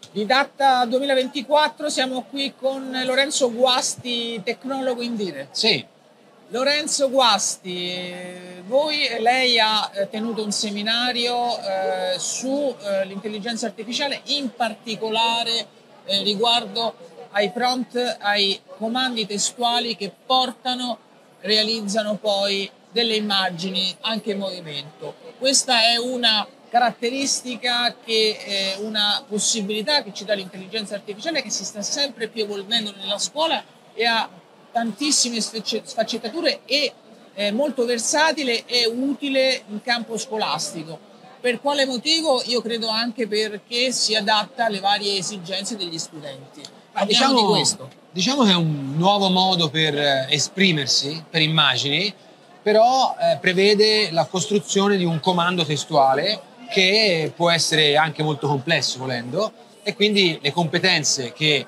Didatta 2024, siamo qui con Lorenzo Guasti, tecnologo in Dire. Sì. Lorenzo Guasti, lei ha tenuto un seminario sull'intelligenza artificiale, in particolare riguardo ai prompt, ai comandi testuali che realizzano poi delle immagini anche in movimento. Questa è una caratteristica, una possibilità che ci dà l'intelligenza artificiale, che si sta sempre più evolvendo nella scuola e ha tantissime sfaccettature e molto versatile e utile in campo scolastico. Per quale motivo? Io credo anche perché si adatta alle varie esigenze degli studenti. Diciamo, di questo. Diciamo che è un nuovo modo per esprimersi, per immagini, però prevede la costruzione di un comando testuale che può essere anche molto complesso volendo, e quindi le competenze che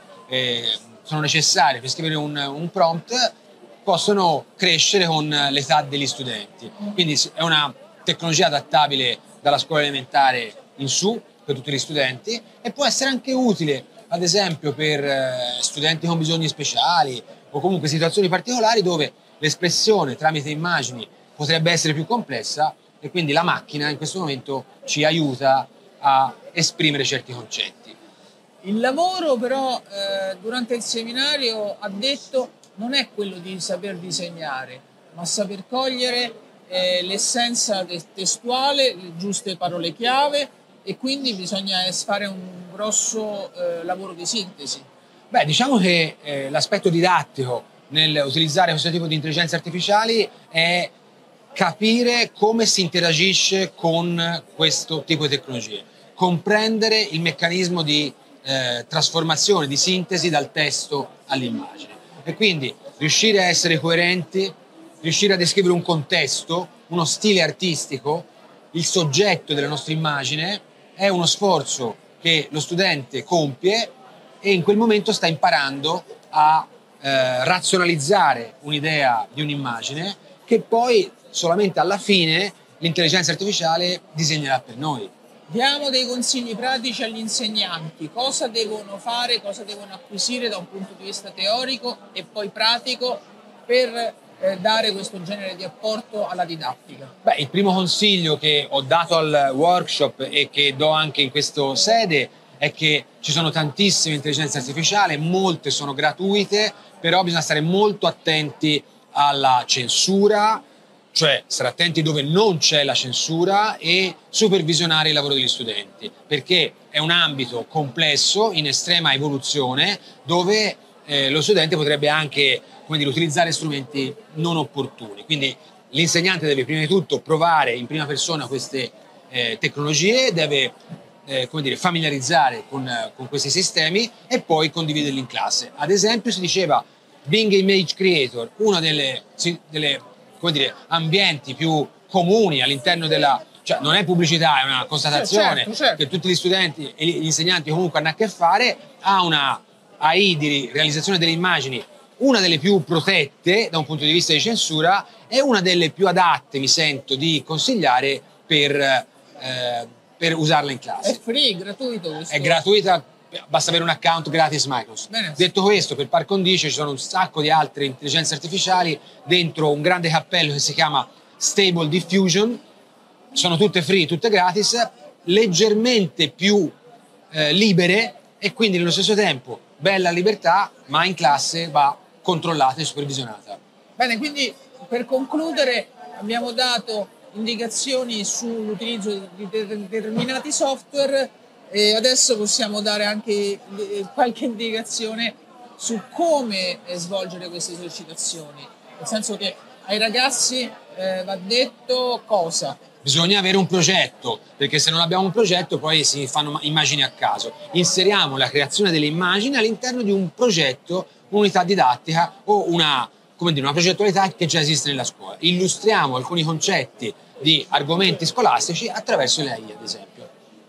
sono necessarie per scrivere un prompt possono crescere con l'età degli studenti. Quindi è una tecnologia adattabile dalla scuola elementare in su per tutti gli studenti, e può essere anche utile ad esempio per studenti con bisogni speciali o comunque situazioni particolari dove l'espressione tramite immagini potrebbe essere più complessa, e quindi la macchina in questo momento ci aiuta a esprimere certi concetti. Il lavoro però durante il seminario, ha detto, non è quello di saper disegnare, ma saper cogliere l'essenza testuale, le giuste parole chiave, e quindi bisogna fare un grosso lavoro di sintesi. Beh, diciamo che l'aspetto didattico nel utilizzare questo tipo di intelligenze artificiali è capire come si interagisce con questo tipo di tecnologie, comprendere il meccanismo di trasformazione, di sintesi dal testo all'immagine, e quindi riuscire a essere coerenti, riuscire a descrivere un contesto, uno stile artistico, il soggetto della nostra immagine. È uno sforzo che lo studente compie e in quel momento sta imparando a razionalizzare un'idea di un'immagine, che poi solamente alla fine l'intelligenza artificiale disegnerà per noi. Diamo dei consigli pratici agli insegnanti: cosa devono fare, cosa devono acquisire da un punto di vista teorico e poi pratico per dare questo genere di apporto alla didattica. Beh, il primo consiglio che ho dato al workshop e che do anche in questa sede è che ci sono tantissime intelligenze artificiali, molte sono gratuite, però bisogna stare molto attenti alla censura, cioè stare attenti dove non c'è la censura, e supervisionare il lavoro degli studenti, perché è un ambito complesso, in estrema evoluzione, dove lo studente potrebbe anche, come dire, utilizzare strumenti non opportuni. Quindi l'insegnante deve prima di tutto provare in prima persona queste tecnologie, deve come dire, familiarizzare con questi sistemi e poi condividerli in classe. Ad esempio si diceva Bing Image Creator, uno delle come dire, ambienti più comuni all'interno della, cioè non è pubblicità, è una constatazione, certo. Che tutti gli studenti e gli insegnanti comunque hanno a che fare, ha una AI di realizzazione delle immagini, una delle più protette da un punto di vista di censura, e una delle più adatte, mi sento di consigliare per usarla in classe. È free, gratuito questo. È gratuita, basta avere un account gratis Microsoft. Bene. Detto questo, per par condicio ci sono un sacco di altre intelligenze artificiali dentro un grande cappello che si chiama Stable Diffusion. Sono tutte free, tutte gratis, leggermente più libere, e quindi nello stesso tempo bella libertà, ma in classe va controllata e supervisionata. Bene, quindi per concludere abbiamo dato indicazioni sull'utilizzo di determinati software, e adesso possiamo dare anche qualche indicazione su come svolgere queste esercitazioni, nel senso che ai ragazzi va detto cosa? Bisogna avere un progetto, perché se non abbiamo un progetto poi si fanno immagini a caso. Inseriamo la creazione delle immagini all'interno di un progetto, un'unità didattica o una progettualità che già esiste nella scuola. Illustriamo alcuni concetti di argomenti scolastici attraverso le AI, ad esempio.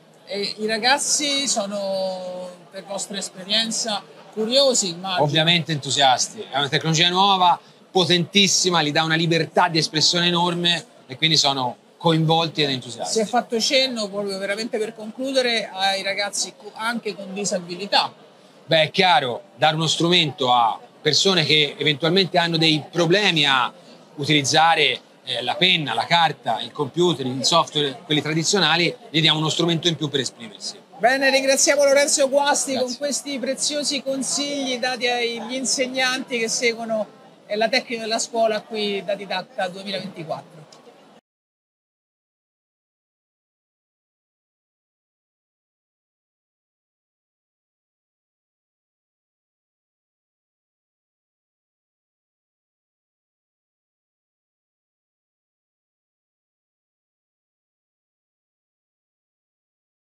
E i ragazzi sono, per vostra esperienza, curiosi, immagino? Ovviamente entusiasti. È una tecnologia nuova, potentissima, gli dà una libertà di espressione enorme, e quindi sono coinvolti ed entusiasti. Si è fatto cenno, proprio veramente per concludere, ai ragazzi anche con disabilità. Beh, è chiaro, dare uno strumento a persone che eventualmente hanno dei problemi a utilizzare la penna, la carta, il computer, il software, quelli tradizionali, gli diamo uno strumento in più per esprimersi. Bene, ringraziamo Lorenzo Guasti. Grazie. Con questi preziosi consigli dati agli insegnanti che seguono la tecnica della scuola qui da Didacta 2024.